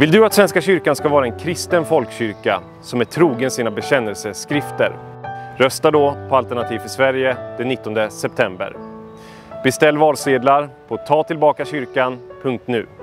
Vill du att Svenska kyrkan ska vara en kristen folkkyrka som är trogen sina bekännelseskrifter? Rösta då på Alternativ för Sverige den 19 september. Beställ valsedlar på tatillbakakyrkan.nu.